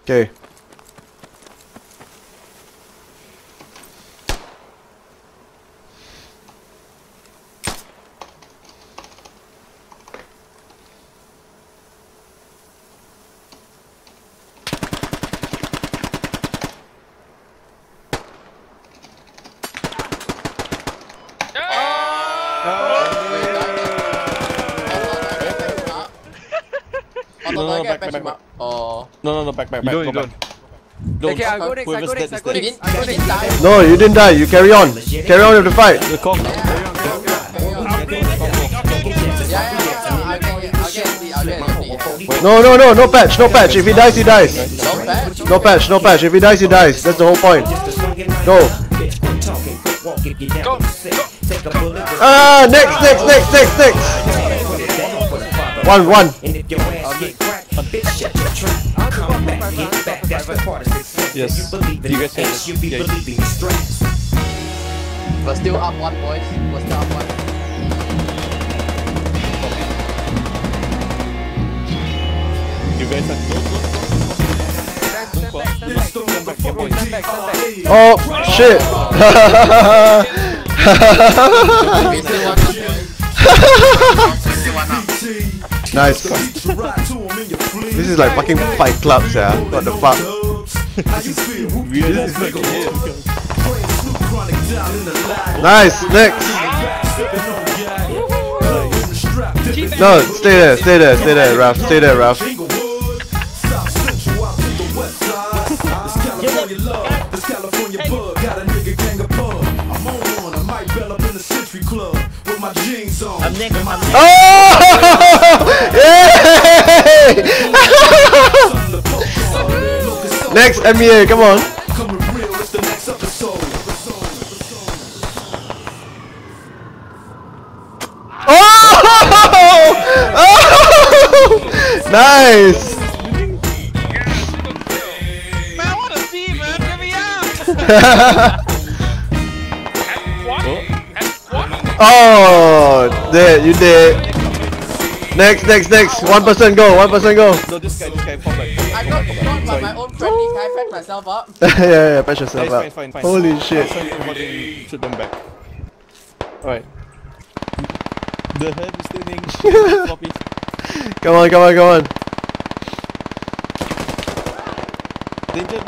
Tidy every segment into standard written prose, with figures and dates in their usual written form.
Okay. No, back. Oh. No, back. You don't. Okay, I'll go next. No, you didn't die. You carry on. Carry on with the fight. The Kong. No patch. If he dies, he dies. No patch. If he dies, he dies. That's the whole point. Go. Ah, next. 1-1. Yes. You guys say this. Yeah. We're still up 1, boys. We're still up 1. You guys are Oh shit. Nice. This is like fucking Fight Club, yeah. What the fuck? Nice. Next. No, stay there, Ralph. Stay there, Ralph. Oh! Yay! Next MEA, come on. Oh! Oh! Nice. Man, I wanna see, man. Get me out. Oh, there, you did. Next. 1% go. No, this guy fall back. I got shot by my own friendly. Can I patch myself up? yeah, patch yourself up. Fine. Holy shit. Shoot them back. Alright. The head is turning floppy. Come on. Danger,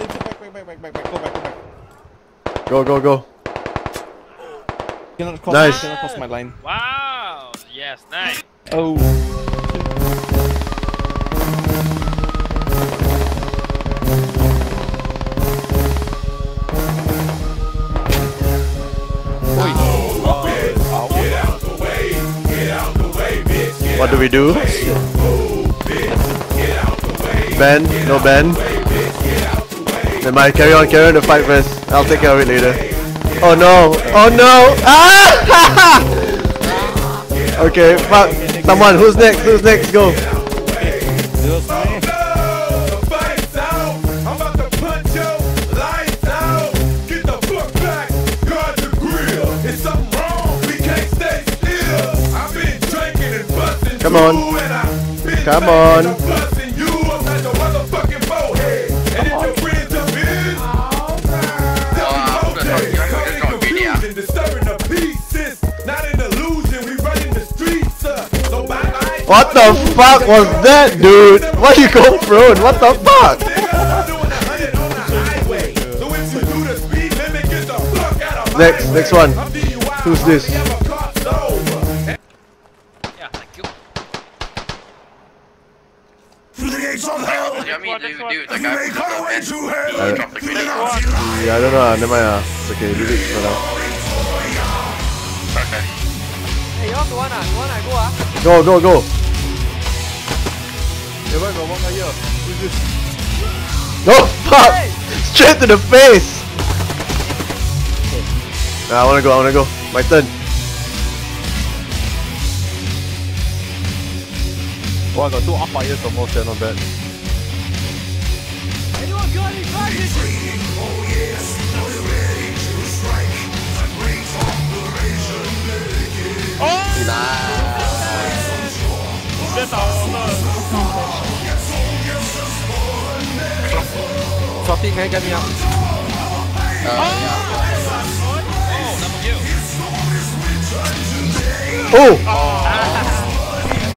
back. Go. Cannot cross, Nice. Cannot cross my line. Wow. Yes, nice. Oh. What do we do? Ben? No Ben? Never mind, carry on the fight first. I'll take care of it later. Oh no! Ah! Okay, fuck. Someone, who's next? Go. Come on. What the fuck was that, dude? Why you go prone? What the fuck? Next one. Who's this? Yeah, thank you. Yeah, I don't know. Never mind. It's okay. Leave it for now. Hey, you want to go ah? Go. Hey, why got one guy here? Who's this? No, fuck! Straight to the face! Nah, I wanna go. My turn. Oh, I got 2 up fires almost there, not bad. Anyone got any targets? Nice. Floppy, can you get me out? Yeah. Oh, double kill. Oh! Oh,